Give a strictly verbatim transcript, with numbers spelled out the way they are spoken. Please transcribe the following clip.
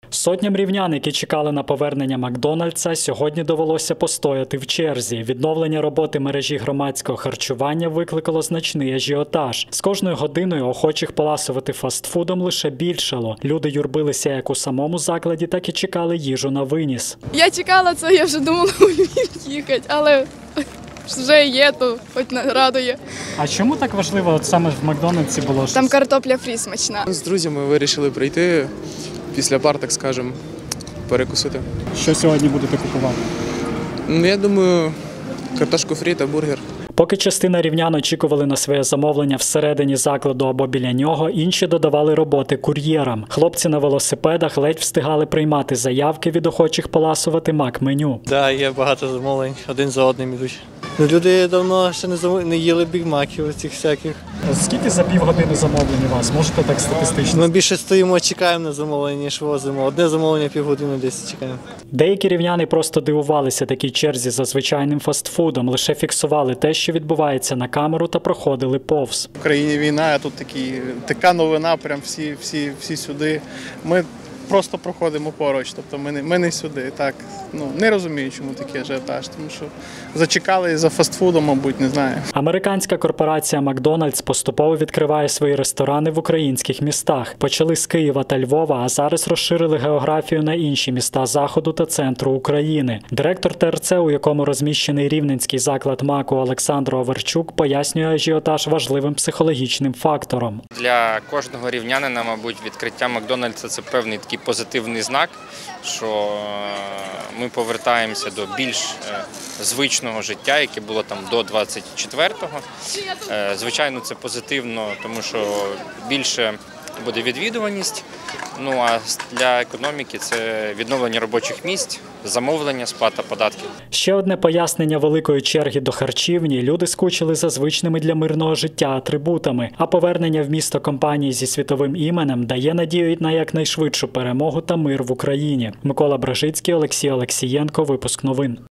Сотням рівнян, які чекали на повернення Макдональдса, сьогодні довелося постояти в черзі. Відновлення роботи мережі громадського харчування викликало значний ажіотаж. З кожною годиною охочих поласувати фастфудом лише більшало. Люди юрбилися як у самому закладі, так і чекали їжу на виніс. Я чекала це, я вже думала у Львів їхати, але вже є, то хоч радує. А чому так важливо от саме в Макдональдсі було? Там картопля фрі смачна. З друзями вирішили прийти після пар, так скажемо, перекусити. Що сьогодні будете купувати? Ну, я думаю, картошку фрі та бургер. Поки частина рівнян очікували на своє замовлення всередині закладу або біля нього, інші додавали роботи кур'єрам. Хлопці на велосипедах ледь встигали приймати заявки від охочих поласувати мак-меню. Так, да, є багато замовлень, один за одним ідуть. Люди давно ще не, зам... не їли бігмаків цих всяких. Скільки за півгодини замовлень у вас? Можете так статистично? Ми більше стоїмо, чекаємо на замовлення, ніж возимо. Одне замовлення півгодини десь чекаємо. Деякі рівняни просто дивувалися такій черзі за звичайним фастфудом, лише фіксували те, що відбувається на камеру, та проходили повз. В країні війна, а тут такі, така новина, прям всі, всі, всі сюди. Ми просто проходимо поруч, тобто ми не, ми не сюди. Так, ну, не розумію, чому такий ажіотаж, тому що зачекали за фастфудом, мабуть, не знаю. Американська корпорація Макдональдс поступово відкриває свої ресторани в українських містах. Почали з Києва та Львова, а зараз розширили географію на інші міста Заходу та центру України. Директор ТРЦ, у якому розміщений рівненський заклад Маку Олександр Оверчук, пояснює ажіотаж важливим психологічним фактором. Для кожного рівнянина, мабуть, відкриття Макдональдса – це певний такий позитивний знак, що ми повертаємося до більш звичного життя, яке було там до двадцять четвертого. Звичайно, це позитивно, тому що більше буде відвідуваність. Ну а для економіки це відновлення робочих місць, замовлення, сплата податків. Ще одне пояснення великої черги до харчівні – люди скучили за звичними для мирного життя атрибутами, а повернення в місто компанії зі світовим іменем дає надію на якнайшвидшу перемогу та мир в Україні. Микола Бражицький, Олексій Олексієнко, випуск новин.